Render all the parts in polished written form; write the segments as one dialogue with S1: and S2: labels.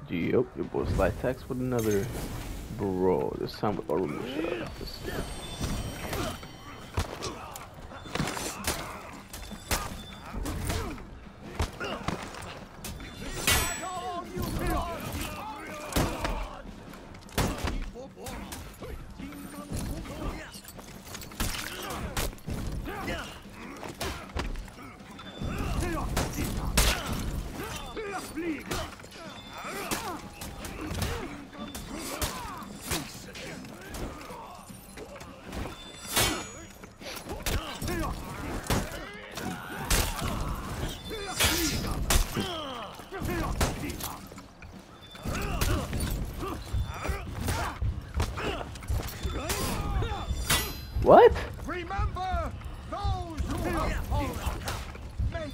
S1: Yup, your boy Sly Tax with another bro. This time with Oromusha. What?
S2: Remember those who have fallen. Make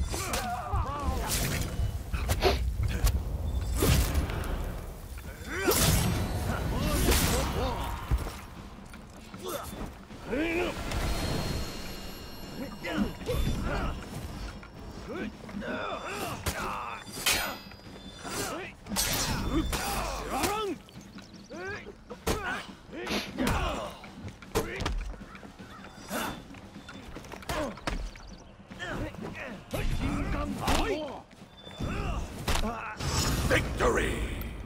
S3: Victory!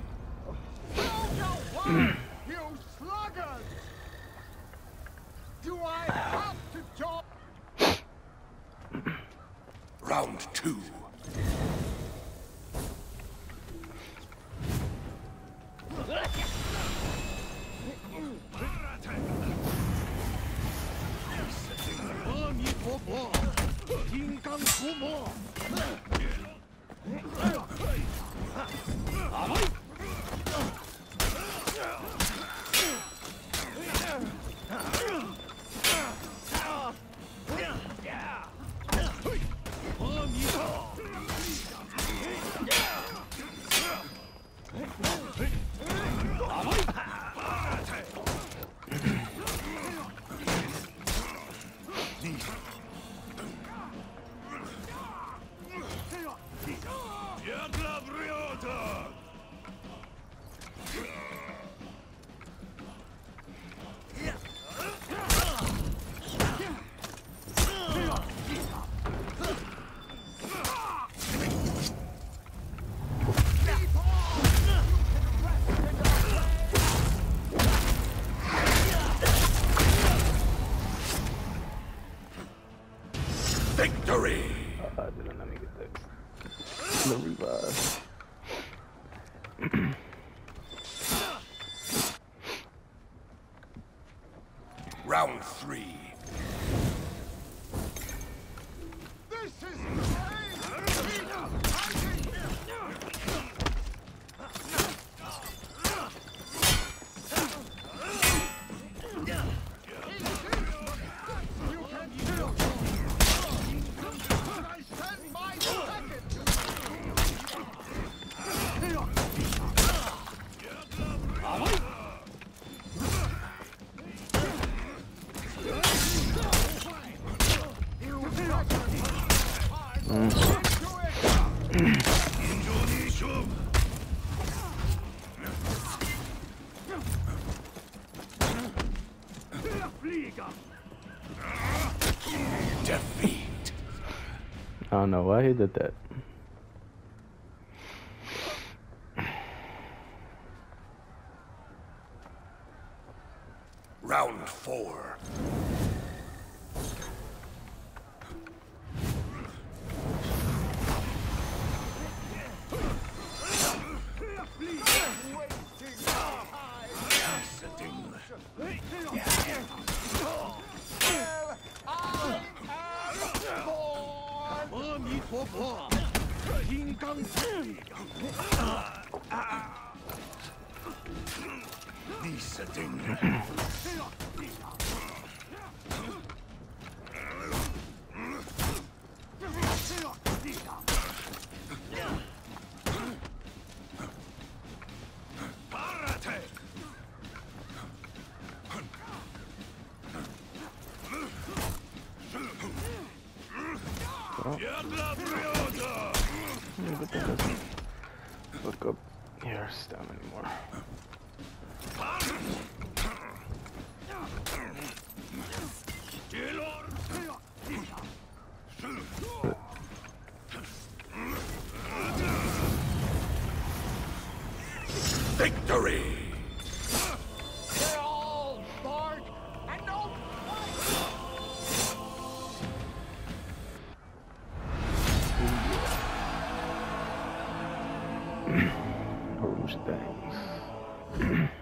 S2: you sluggers! Do I have to talk?
S3: Round 2. Victory!
S1: Didn't let me get that. The revive.
S3: Round 3.
S2: This is
S3: Defeat.
S1: I don't know why he did that.
S3: Round 4.
S1: Fuck up. Here, stem anymore.
S3: Victory!
S2: They're all bark and no
S1: Rouge things.